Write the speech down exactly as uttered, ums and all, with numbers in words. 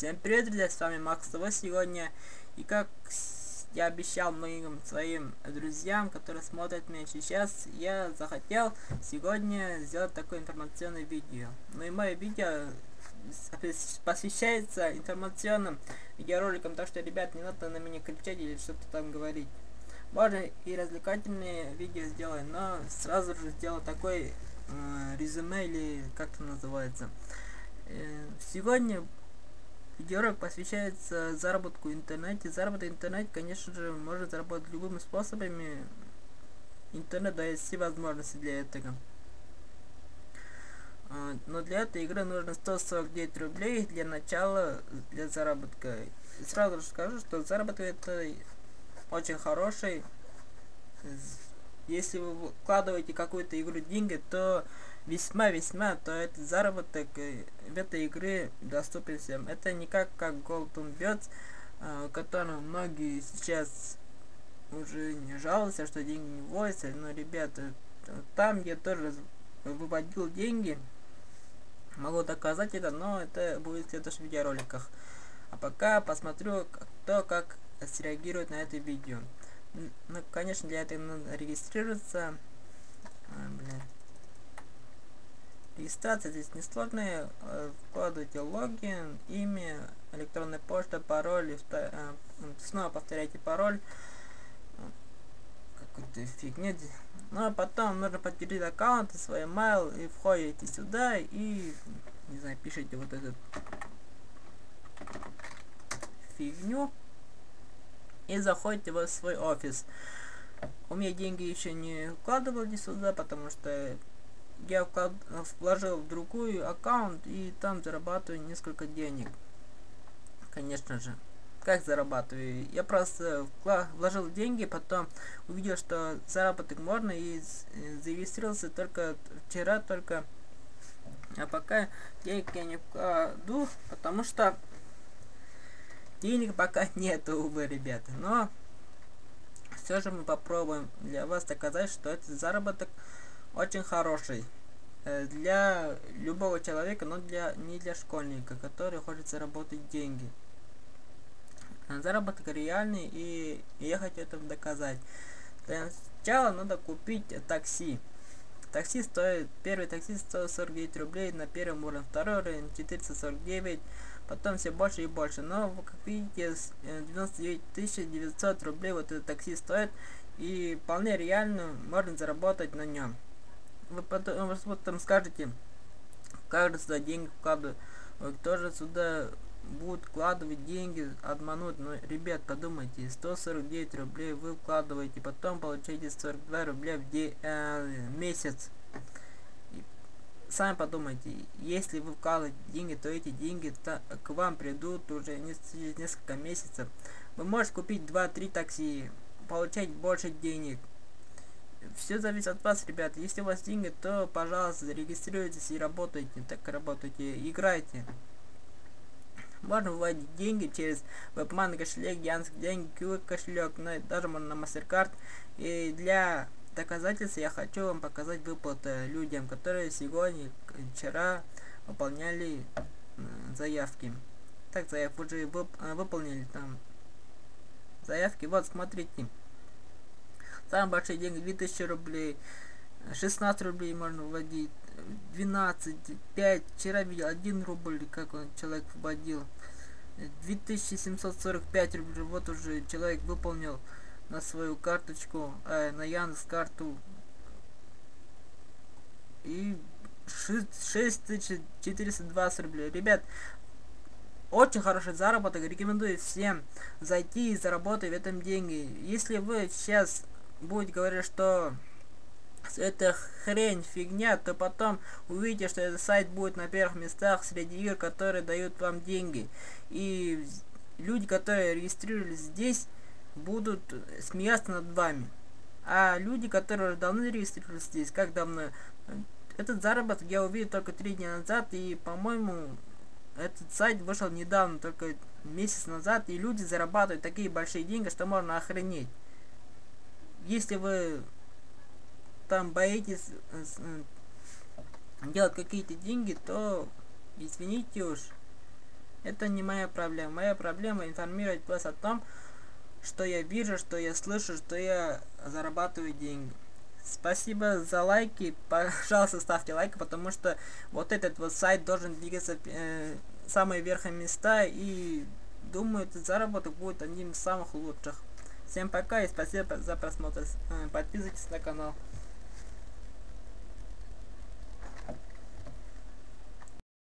Всем привет, друзья, с вами Макс ТВ сегодня. И как я обещал моим своим друзьям, которые смотрят меня сейчас, я захотел сегодня сделать такое информационное видео. Ну и мое видео посвящается информационным видеороликам, так что, ребят, не надо на меня кричать или что-то там говорить. Можно и развлекательные видео сделать, но сразу же сделаю такой э, резюме, или как это называется. Э, сегодня видеоролик посвящается заработку в интернете. Заработок в интернете, конечно же, можно заработать любыми способами. Интернет дает все возможности для этого. Но для этой игры нужно сто сорок девять рублей для начала, для заработка. И сразу же скажу, что заработок это очень хороший. Если вы вкладываете какую-то игру деньги, то весьма-весьма, то этот заработок в этой игре доступен всем. Это не как, как Golden Bets, э, которым многие сейчас уже не жалуются, что деньги не вводятся. Но, ребята, там я тоже выводил деньги, могу доказать это, но это будет в следующих видеороликах. А пока посмотрю, кто как среагирует на это видео. Ну, конечно, для этого надо регистрироваться. А, блин. Регистрация здесь несложная. Вкладывайте логин, имя, электронная почта, пароль. Снова повторяйте пароль. Какой-то фигня. Ну а потом нужно подтвердить аккаунт, свой email, и входите сюда и, не знаю, пишите вот эту фигню и заходите в свой офис. У меня деньги еще не вкладывали сюда, потому что я вклад... вложил в другую аккаунт и там зарабатываю несколько денег. Конечно же. Как зарабатываю? Я просто вклад... вложил деньги, потом увидел, что заработать можно, и зарегистрировался только вчера, только. А пока денег я не вкладу, потому что денег пока нету, увы, ребята. Но все же мы попробуем для вас доказать, что этот заработок очень хороший э, для любого человека, но для не для школьника, который хочет заработать деньги. Заработок реальный, и я хочу это доказать. Для начала надо купить такси. Такси стоит, первый такси стоит сорок девять рублей на первом уровне, второй уровень четыреста сорок девять, потом все больше и больше. Но, как видите, девяносто девять тысяч девятьсот рублей вот это такси стоит, и вполне реально можно заработать на нем. Вы потом, вы потом скажете, как же сюда деньги вкладывать, кто же сюда будет вкладывать деньги, обмануть. Но, ребят, подумайте, сто сорок девять рублей вы вкладываете, потом получаете сорок два рубля в де, э, месяц. И сами подумайте, если вы вкладываете деньги, то эти деньги к вам придут уже через несколько месяцев. Вы можете купить два-три такси, получать больше денег. Все зависит от вас, ребят. Если у вас деньги, то, пожалуйста, зарегистрируйтесь и работайте. Так работайте, играйте. Можно выводить деньги через WebMoney кошелек, Яндекс деньги, кью ар кошелек, но даже можно на MasterCard. И для доказательства я хочу вам показать выплаты людям, которые сегодня, вчера выполняли заявки. Так, заявки уже вып выполнили там заявки. Вот, смотрите. Самые большие деньги две тысячи рублей, шестнадцать рублей можно вводить, двенадцать, пять, вчера видел один рубль, как он человек вводил, две тысячи семьсот сорок пять рублей, вот уже человек выполнил на свою карточку, э, на Яндекс карту, и шесть тысяч четыреста двадцать рублей. Ребят, очень хороший заработок, рекомендую всем зайти и заработать в этом деньги. Если вы сейчас будете говорить, что это хрень, фигня, то потом увидите, что этот сайт будет на первых местах среди игр, которые дают вам деньги. И люди, которые регистрировались здесь, будут смеяться над вами. А люди, которые давно регистрировались здесь, как давно, этот заработок я увидел только три дня назад, и, по-моему, этот сайт вышел недавно, только месяц назад, и люди зарабатывают такие большие деньги, что можно охренеть. Если вы там боитесь делать какие-то деньги, то извините уж, Это не моя проблема. Моя проблема информировать вас о том, что я вижу, что я слышу, что я зарабатываю деньги. Спасибо за лайки. Пожалуйста, ставьте лайк, потому что вот этот вот сайт должен двигаться э, в самые верхние места. И думаю, этот заработок будет одним из самых лучших. Всем пока и спасибо за просмотр. Подписывайтесь на канал.